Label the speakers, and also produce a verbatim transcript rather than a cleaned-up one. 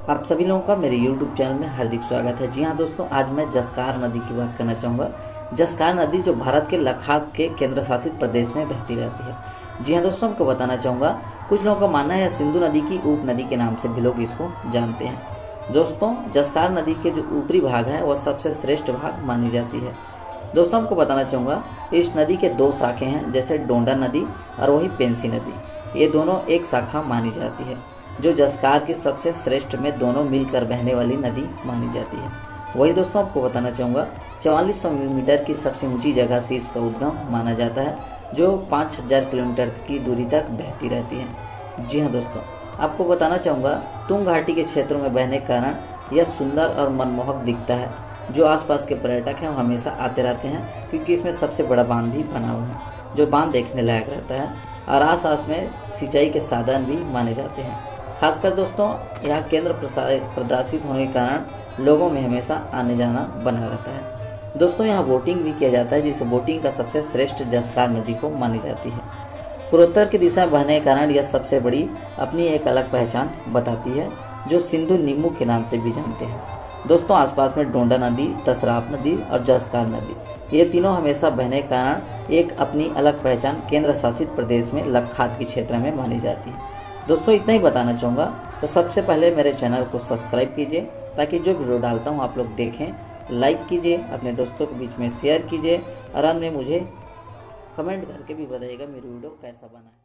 Speaker 1: आप सभी लोगों का मेरे यूट्यूब चैनल में हार्दिक स्वागत है। जी हाँ दोस्तों, आज मैं जसकार नदी की बात करना चाहूँगा। जसकार नदी जो भारत के लद्दाख के केंद्र शासित प्रदेश में बहती रहती है। जी हाँ दोस्तों, हमको बताना चाहूँगा, कुछ लोगों का मानना है सिंधु नदी की उप नदी के नाम से भी लोग इसको जानते हैं। दोस्तों, जसकार नदी के जो ऊपरी भाग है वह सबसे श्रेष्ठ भाग मानी जाती है। दोस्तों, हमको बताना चाहूँगा, इस नदी के दो शाखे हैं, जैसे डोंडा नदी और वही पेंसी नदी। ये दोनों एक शाखा मानी जाती है, जो जसकार की सबसे श्रेष्ठ में दोनों मिलकर बहने वाली नदी मानी जाती है। वही दोस्तों, आपको बताना चाहूँगा, चवालीस सौ मीटर की सबसे ऊंची जगह से इसका उद्गम माना जाता है, जो पाँच हजार किलोमीटर की दूरी तक बहती रहती है। जी हाँ दोस्तों, आपको बताना चाहूँगा, तुंग घाटी के क्षेत्रों में बहने के कारण यह सुंदर और मनमोहक दिखता है। जो आसपास के पर्यटक हैं वो हमेशा आते रहते हैं, क्योंकि इसमें सबसे बड़ा बांध भी बना हुआ है, जो बांध देखने लायक रहता है और आस पास में सिंचाई के साधन भी माने जाते हैं। खासकर दोस्तों, यह केंद्र प्रशासित होने के कारण लोगों में हमेशा आने जाना बना रहता है। दोस्तों, यहाँ बोटिंग भी किया जाता है, जिस बोटिंग का सबसे श्रेष्ठ जसकार नदी को मानी जाती है। पूर्वोत्तर की दिशा में बहने के कारण यह सबसे बड़ी अपनी एक अलग पहचान बताती है, जो सिंधु नीमू के नाम से भी जानते हैं। दोस्तों, आसपास में डोंडा नदी, तसराप नदी और जसकार नदी, ये तीनों हमेशा बहने के कारण एक अपनी अलग पहचान केंद्र शासित प्रदेश में लद्दाख के क्षेत्र में मानी जाती है। दोस्तों, इतना ही बताना चाहूँगा, तो सबसे पहले मेरे चैनल को सब्सक्राइब कीजिए, ताकि जो वीडियो डालता हूँ आप लोग देखें। लाइक कीजिए, अपने दोस्तों के बीच में शेयर कीजिए और अन्य मुझे कमेंट करके भी बताइएगा मेरी वीडियो कैसा बना है।